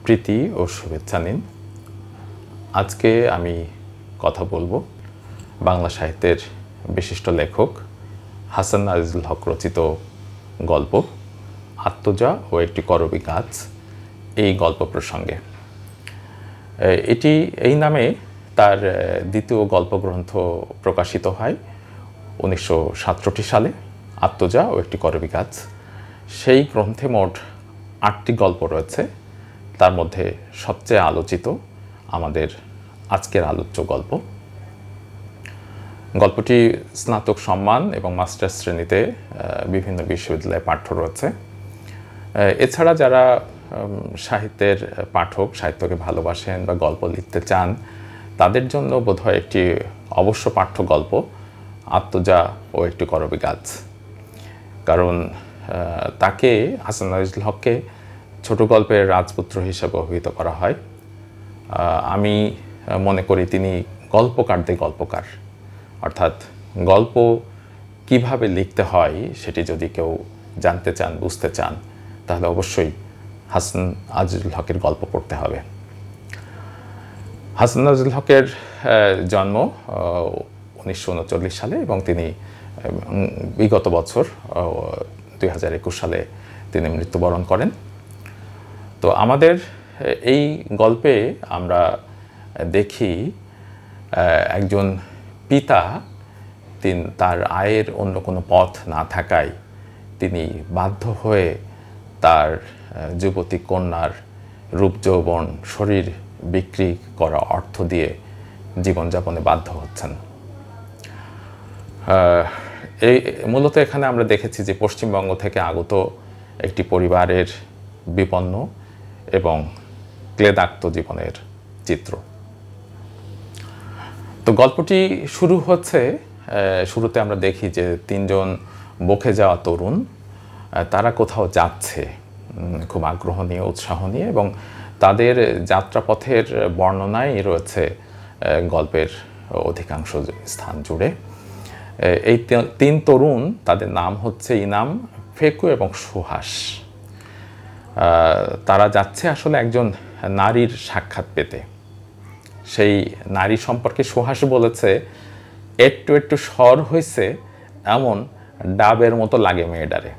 প্রীতি ও শুভেচ্ছা নিন। আজকে আমি কথা বলবো বাংলা সাহিত্যের বিশিষ্ট লেখক হাসান হক রচিত গল্প আত্মজা ও একটি করবী গাছ এই গল্প প্রসঙ্গে। এটি এই নামে তার দ্বিতীয় গল্পগ্রন্থ প্রকাশিত হয় 1967 সালে, আত্মজা ও একটি করবী গাছ। সেই গ্রন্থে মোট 8টি গল্প রয়েছে, তার মধ্যে সবচেয়ে আলোচিত আমাদের আজকের আলোচ্য গল্প। গল্পটি স্নাতক সম্মান এবং মাস্টার্স শ্রেণীতে বিভিন্ন বিশ্ববিদ্যালয়ে পাঠ্য রয়েছে। এছাড়া যারা সাহিত্যের পাঠক, সাহিত্যকে ভালোবাসেন বা গল্প লিখতে চান, তাদের জন্য বোধহয় একটি অবশ্য পাঠ্য গল্প আত্মজা ও একটি করবী গাছ। কারণ তাকে, হাসান হককে ছোট গল্পের রাজপুত্র হিসেবে অভিহিত করা হয়। আমি মনে করি তিনি গল্পকারদের গল্পকার, অর্থাৎ গল্প কিভাবে লিখতে হয় সেটি যদি কেউ জানতে চান, বুঝতে চান, তাহলে অবশ্যই হাসান হকের গল্প পড়তে হবে। হাসান হকের জন্ম 1939 সালে এবং তিনি বিগত বছর 2021 সালে তিনি মৃত্যুবরণ করেন। তো আমাদের এই গল্পে আমরা দেখি একজন পিতা তার আয়ের অন্য কোনো পথ না থাকায় তিনি বাধ্য হয়ে তার যুবতী কন্যার রূপ যৌবন শরীর বিক্রি করা অর্থ দিয়ে জীবনযাপনে বাধ্য হচ্ছেন। এই মূলত এখানে আমরা দেখেছি যে পশ্চিমবঙ্গ থেকে আগত একটি পরিবারের বিপন্ন এবং ক্লেদাক্ত জীবনের চিত্র। তো গল্পটি শুরু হচ্ছে, শুরুতে আমরা দেখি যে 3জন বকে যাওয়া তরুণ তারা কোথাও যাচ্ছে খুব আগ্রহ নিয়ে, উৎসাহ নিয়ে, এবং তাদের যাত্রাপথের বর্ণনায় রয়েছে গল্পের অধিকাংশ স্থান জুড়ে। এই 3 তরুণ, তাদের নাম হচ্ছে ইনাম, ফেকু এবং সুহাস। তারা যাচ্ছে আসলে একজন নারীর সাক্ষাৎ পেতে। সেই নারী সম্পর্কে সুহাস বলেছে, একটু একটু স্বর হয়েছে এমন ডাবের মতো লাগে মেয়েটারে।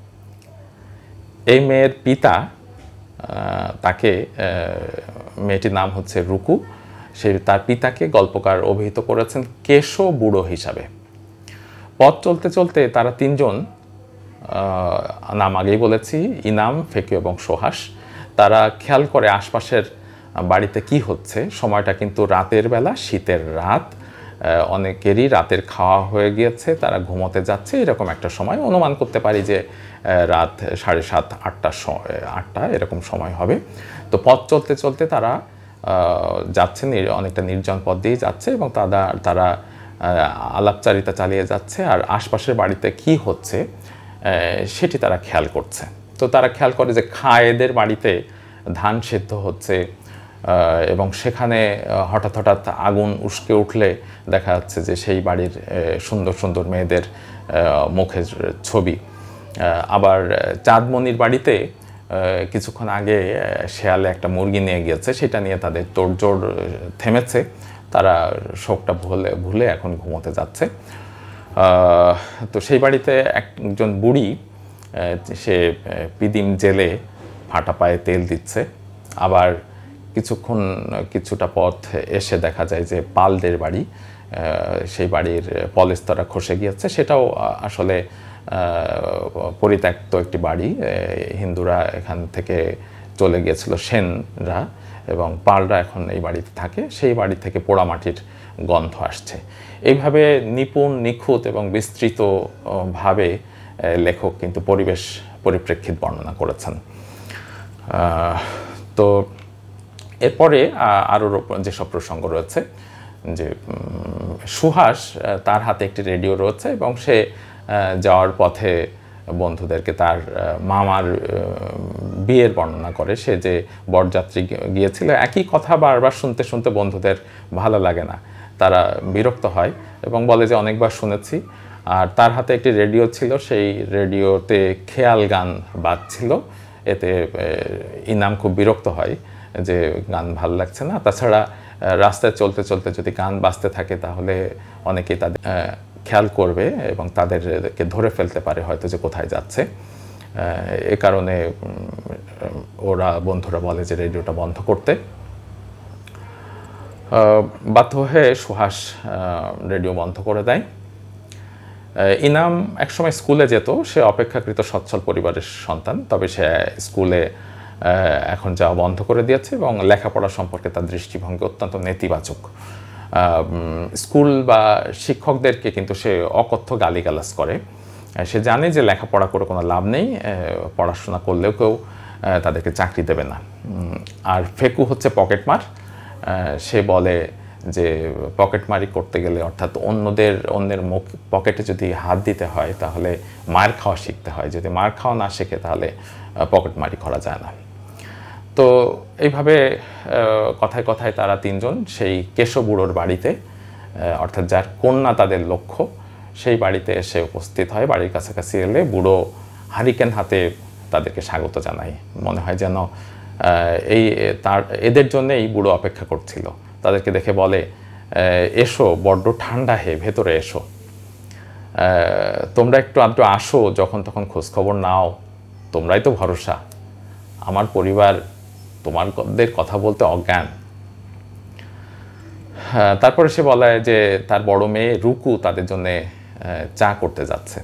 এই মেয়ের পিতা, তাকে, মেয়েটির নাম হচ্ছে রুকু, তার পিতাকে গল্পকার অভিহিত করেছেন কেশো বুড়ো হিসাবে। পথ চলতে চলতে তারা 3জন, নাম আগেই বলেছি, ইনাম, ফেকু এবং সোহাস, তারা খেয়াল করে আশপাশের বাড়িতে কি হচ্ছে। সময়টা কিন্তু রাতের বেলা, শীতের রাত, অনেকেরই রাতের খাওয়া হয়ে গিয়েছে, তারা ঘুমোতে যাচ্ছে। এরকম একটা সময় অনুমান করতে পারি যে রাত 7:30, 8টা এরকম সময় হবে। তো পথ চলতে চলতে তারা যাচ্ছে, অনেকটা নির্জন পথ দিয়ে যাচ্ছে এবং তারা আলাপচারিতা চালিয়ে যাচ্ছে আর আশপাশের বাড়িতে কি হচ্ছে সেটি তারা খেয়াল করছে। তো তারা খেয়াল করে যে খায়েদের বাড়িতে ধান সেদ্ধ হচ্ছে এবং সেখানে হঠাৎ হঠাৎ আগুন উস্কে উঠলে দেখা যাচ্ছে যে সেই বাড়ির সুন্দর সুন্দর মেয়েদের মুখের ছবি। আবার চাঁদমণির বাড়িতে কিছুক্ষণ আগে শেয়ালে একটা মুরগি নিয়ে গিয়েছে, সেটা নিয়ে তাদের তোড়জোড় থেমেছে। তারা শোকটা ভুলে এখন ঘুমোতে যাচ্ছে। তো সেই বাড়িতে একজন বুড়ি, সে পিদিম জেলে ফাটা পায়ে তেল দিচ্ছে। আবার কিছুটা পথ এসে দেখা যায় যে পালদের বাড়ি, সেই বাড়ির পলেস্তরা খসে গিয়েছে। সেটাও আসলে পরিত্যক্ত একটি বাড়ি। হিন্দুরা এখান থেকে চলে গিয়েছিল, সেনরা, এবং পালরা এখন এই বাড়িতে থাকে। সেই বাড়ি থেকে পোড়ামাটির গন্ধ আসছে। এইভাবে নিপুণ, নিখুঁত এবং বিস্তৃতভাবে লেখক কিন্তু পরিপ্রেক্ষিত বর্ণনা করেছেন। তো এরপরে আরও যেসব প্রসঙ্গ রয়েছে, যে সুহাস, তার হাতে একটি রেডিও রয়েছে এবং সে যাওয়ার পথে বন্ধুদেরকে তার মামার বিয়ের বর্ণনা করে। সে যে বরযাত্রী গিয়েছিল, একই কথা বারবার শুনতে শুনতে বন্ধুদের ভালো লাগে না, তারা বিরক্ত হয় এবং বলে যে অনেকবার শুনেছি। আর তার হাতে একটি রেডিও ছিল, সেই রেডিওতে খেয়াল গান বাজছিল। এতে ইনাম খুব বিরক্ত হয় যে গান ভালো লাগছে না। তাছাড়া রাস্তায় চলতে চলতে যদি গান বাজতে থাকে তাহলে অনেকেই তাদের খেয়াল করবে এবং তাদেরকে ধরে ফেলতে পারে হয়তো যে কোথায় যাচ্ছে। এ কারণে বন্ধুরা বলে যে রেডিওটা বন্ধ করতে। বাধ্য হয়ে সুহাস রেডিও বন্ধ করে দেয়। ইনাম একসময় স্কুলে যেত, সে অপেক্ষাকৃত সচ্ছল পরিবারের সন্তান, তবে সে স্কুলে এখন যাওয়া বন্ধ করে দিয়েছে এবং লেখাপড়া সম্পর্কে তার দৃষ্টিভঙ্গি অত্যন্ত নেতিবাচক। স্কুল বা শিক্ষকদেরকে কিন্তু সে অকথ্য গালিগালাজ করে। সে জানে যে লেখাপড়া করে কোনো লাভ নেই, পড়াশোনা করলেও কেউ তাদেরকে চাকরি দেবে না। আর ফেকু হচ্ছে পকেটমার। সে বলে যে পকেটমারি করতে গেলে, অর্থাৎ অন্যের মুখ পকেটে যদি হাত দিতে হয় তাহলে মার খাওয়া শিখতে হয়, যদি মার খাওয়া না শেখে তাহলে পকেটমারি করা যায় না। তো এইভাবে কথায় কথায় তারা তিনজন সেই কেশব বুড়োর বাড়িতে, অর্থাৎ যার কন্যা তাদের লক্ষ্য, সেই বাড়িতে এসে উপস্থিত হয়। বাড়ির কাছাকাছি এলে বুড়ো হারিকেন হাতে তাদেরকে স্বাগত জানায়। মনে হয় যেন এদের জন্য এই বুড়ো অপেক্ষা করছিল। তাদেরকে দেখে বলে, এসো, বড্ড ঠান্ডা হে, ভেতরে এসো, তোমরা একটু আধটু আসো, যখন তখন খোঁজখবর নাও, তোমরাই তো ভরসা, আমার পরিবার তোমাদের কথা বলতে অজ্ঞান। তারপরে সে বলে যে তার বড় মেয়ে রুকু তাদের জন্য চা করতে যাচ্ছে।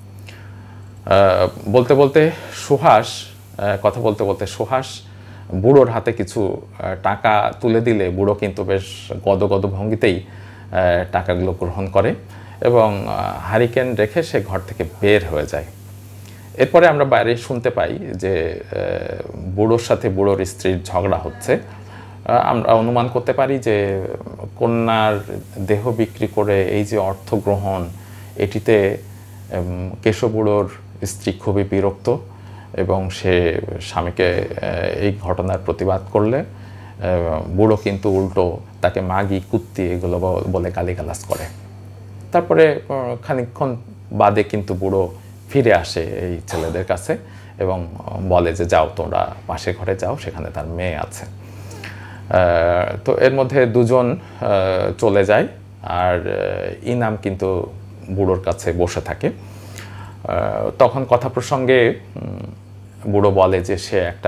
কথা বলতে বলতে সুহাস বুড়োর হাতে কিছু টাকা তুলে দিলে বুড়ো কিন্তু বেশ গদগদ ভঙ্গিতেই টাকাগুলো গ্রহণ করে এবং হারিকেন রেখে সে ঘর থেকে বের হয়ে যায়। এরপরে আমরা বাইরে শুনতে পাই যে বুড়োর সাথে বুড়োর স্ত্রীর ঝগড়া হচ্ছে। আমরা অনুমান করতে পারি যে কন্যার দেহ বিক্রি করে এই যে অর্থ গ্রহণ, এটিতে কেশব বুড়োর স্ত্রী খুবই বিরক্ত এবং সে স্বামীকে এই ঘটনার প্রতিবাদ করলে বুড়ো কিন্তু উল্টো তাকে মাগি, কুত্তি এগুলো বলে গালিগালাজ করে। তারপরে খানিকক্ষণ বাদে কিন্তু বুড়ো ফিরে আসে এই ছেলেদের কাছে এবং বলে যে যাও, তোমরা পাশের ঘরে যাও, সেখানে তার মেয়ে আছে। তো এর মধ্যে দুজন চলে যায় আর ইনাম কিন্তু বুড়োর কাছে বসে থাকে। তখন কথা প্রসঙ্গে বুড়ো বলে যে সে একটা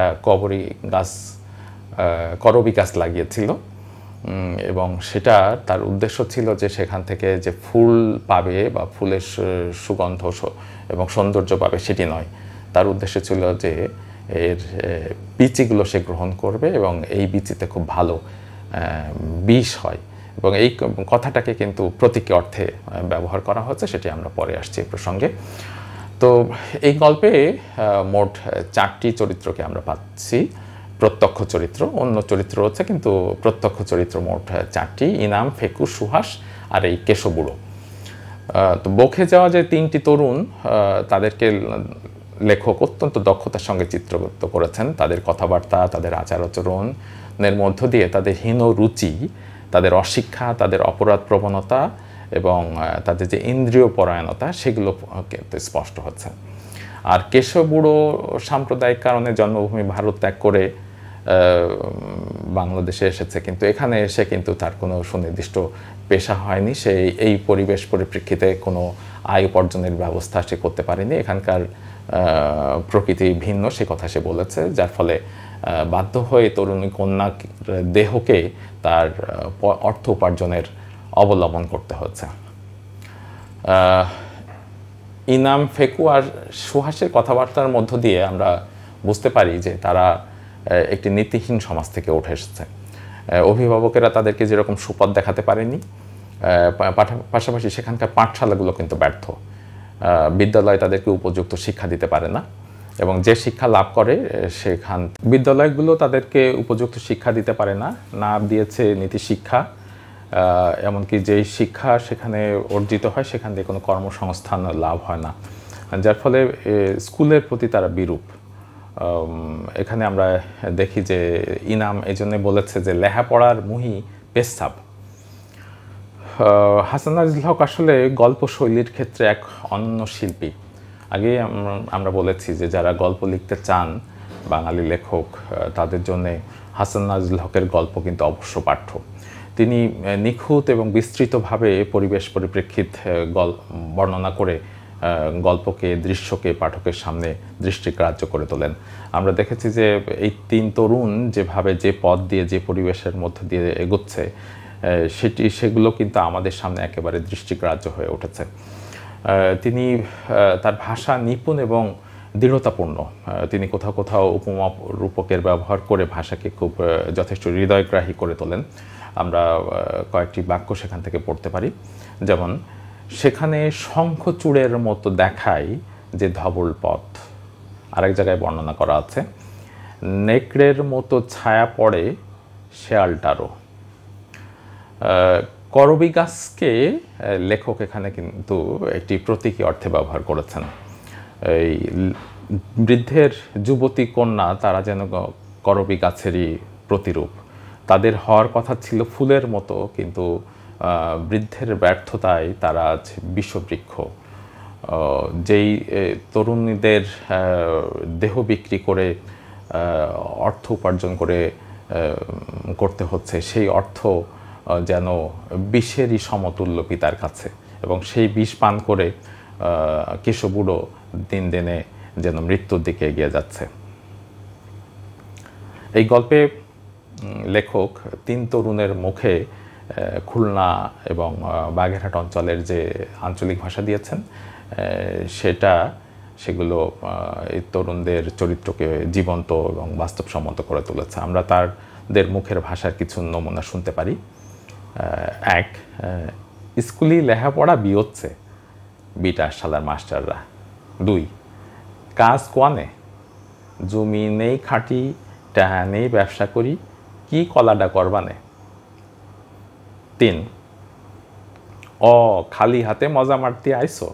করবি গাছ লাগিয়েছিল এবং সেটা তার উদ্দেশ্য ছিল যে সেখান থেকে যে ফুল পাবে বা ফুলের সুগন্ধ এবং সৌন্দর্য পাবে সেটি নয়, তার উদ্দেশ্য ছিল যে এর বীচিগুলো সে গ্রহণ করবে এবং এই বীচিতে খুব ভালো বিষ হয় এবং এই কথাটাকে কিন্তু প্রতীকী অর্থে ব্যবহার করা হচ্ছে, সেটি আমরা পরে আসছি এই প্রসঙ্গে। তো এই গল্পে মোট 4টি চরিত্রকে আমরা পাচ্ছি, প্রত্যক্ষ চরিত্র, অন্য চরিত্র হচ্ছে কিন্তু প্রত্যক্ষ চরিত্র মোট 4টি, ইনাম, ফেকু, সুহাস আর এই কেশব বুড়ো। তো বকে যাওয়া যে 3টি তরুণ, তাদেরকে লেখক অত্যন্ত দক্ষতার সঙ্গে চিত্রগত করেছেন। তাদের কথাবার্তা, তাদের আচার আচরণের মধ্য দিয়ে তাদের হীন রুচি, তাদের অশিক্ষা, তাদের অপরাধ প্রবণতা এবং তাদের যে ইন্দ্রিয় পরায়ণতা সেগুলো কিন্তু স্পষ্ট হচ্ছে। আর কেশব বুড়ো সাম্প্রদায়িক কারণে জন্মভূমি ভারত ত্যাগ করে বাংলাদেশে এসেছে, কিন্তু এখানে এসে কিন্তু তার কোনো সুনির্দিষ্ট পেশা হয়নি। সে এই পরিবেশ পরিপ্রেক্ষিতে কোনো আয় উপার্জনের ব্যবস্থা সে করতে পারেনি। এখানকার প্রকৃতি ভিন্ন, সে কথা সে বলেছে, যার ফলে বাধ্য হয়ে তরুণী কন্যা দেহকে তার অর্থ উপার্জনের অবলম্বন করতে হচ্ছে। ইনাম, ফেকু আর সুহাসের কথাবার্তার মধ্য দিয়ে আমরা বুঝতে পারি যে তারা একটি নীতিহীন সমাজ থেকে উঠে এসেছে। অভিভাবকেরা তাদেরকে যেরকম সুপথ দেখাতে পারেনি, পাশাপাশি সেখানকার পাঠশালাগুলো কিন্তু ব্যর্থ। বিদ্যালয় তাদেরকে উপযুক্ত শিক্ষা দিতে পারে না এবং যে শিক্ষা লাভ করে বিদ্যালয়গুলো তাদেরকে উপযুক্ত শিক্ষা দিতে পারে না, না দিয়েছে নীতি শিক্ষা। এমনকি যেই শিক্ষা সেখানে অর্জিত হয় সেখান থেকে কোনো কর্মসংস্থান লাভ হয় না, যার ফলে স্কুলের প্রতি তারা বিরূপ। এখানে আমরা দেখি যে ইনাম এই জন্যে বলেছে যে লেখাপড়ার মুহি পেশাব। হাসান আজিজুল হক আসলে গল্প শৈলীর ক্ষেত্রে এক অনন্য শিল্পী। আগে আমরা বলেছি যে যারা গল্প লিখতে চান বাঙালি লেখক তাদের জন্যে হাসান নাজিল হকের গল্প কিন্তু অবশ্য পাঠ্য। তিনি নিখুঁত এবং বিস্তৃতভাবে পরিবেশ পরিপ্রেক্ষিত বর্ণনা করে গল্পকে, দৃশ্যকে পাঠকের সামনে দৃষ্টিগ্রাহ্য করে তোলেন। আমরা দেখেছি যে এই 3 তরুণ যেভাবে যে পথ দিয়ে, যে পরিবেশের মধ্য দিয়ে এগোচ্ছে, সেগুলো কিন্তু আমাদের সামনে একেবারে দৃষ্টিগ্রাহ্য হয়ে উঠেছে। তিনি তার ভাষা নিপুণ এবং দৃঢ়তাপূর্ণ। তিনি কোথাও কোথাও উপমা রূপকের ব্যবহার করে ভাষাকে খুব যথেষ্ট হৃদয়গ্রাহী করে তোলেন। আমরা কয়েকটি বাক্য সেখান থেকে পড়তে পারি। যেমন, সেখানে শঙ্খচূড়ের মতো দেখায় যে ধবল পথ। আরেক জায়গায় বর্ণনা করা আছে, নেকড়ের মতো ছায়া পড়ে শেয়ালটারও। করবী গাছকে লেখক এখানে কিন্তু একটি প্রতীকী অর্থে ব্যবহার করেছেন। এই বৃদ্ধের যুবতী কন্যা তারা যেন করবী গাছেরই প্রতিরূপ। তাদের হওয়ার কথা ছিল ফুলের মতো, কিন্তু বৃদ্ধের ব্যর্থতায় তারা আজ বিষবৃক্ষ। যেই তরুণীদের দেহ বিক্রি করে অর্থ উপার্জন করতে হচ্ছে, সেই অর্থ যেন বিষেরই সমতুল্য পিতার কাছে, এবং সেই বিষ পান করে কেশবুড়ো দিন দিনে যেন মৃত্যুর দিকে এগিয়ে যাচ্ছে। এই গল্পে লেখক 3 তরুণের মুখে খুলনা এবং বাগেরহাট অঞ্চলের যে আঞ্চলিক ভাষা দিয়েছেন, সেগুলো এই তরুণদের চরিত্রকে জীবন্ত এবং বাস্তবসম্মত করে তুলেছে। আমরা তাদের মুখের ভাষার কিছু নমুনা শুনতে পারি। 1, স্কুলি লেখাপড়া বিয়চ্ছে বিটা শালার মাস্টাররা। 2, কাজ কোয়ানে, জমি নেই খাটি, টাকা নেই ব্যবসা করি, কি কলাডা করবানে। 3, খালি হাতে মজা মারতে আইসো।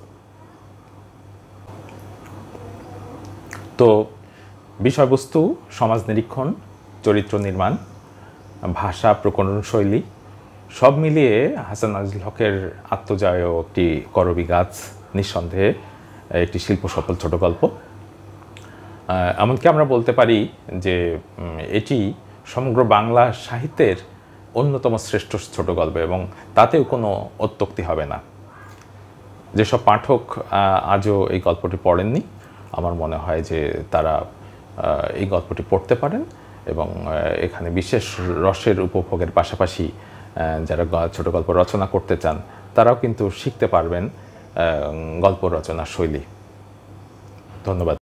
তো বিষয়বস্তু, সমাজ নিরীক্ষণ, চরিত্র নির্মাণ, ভাষা প্রকরণ শৈলী সব মিলিয়ে হাসান নাজিল হকের আত্মজয় একটি করবী গাছ নিঃসন্দেহে একটি শিল্পসফল ছোট গল্প। এমনকি আমরা বলতে পারি যে এটি সমগ্র বাংলা সাহিত্যের অন্যতম শ্রেষ্ঠ ছোট গল্প, এবং তাতেও কোনো অত্যুক্তি হবে না। যেসব পাঠক আজও এই গল্পটি পড়েননি, আমার মনে হয় যে তারা এই গল্পটি পড়তে পারেন, এবং এখানে বিশেষ রসের উপভোগের পাশাপাশি যারা ছোট গল্প রচনা করতে চান তারাও কিন্তু শিখতে পারবেন গল্প রচনার শৈলী। ধন্যবাদ।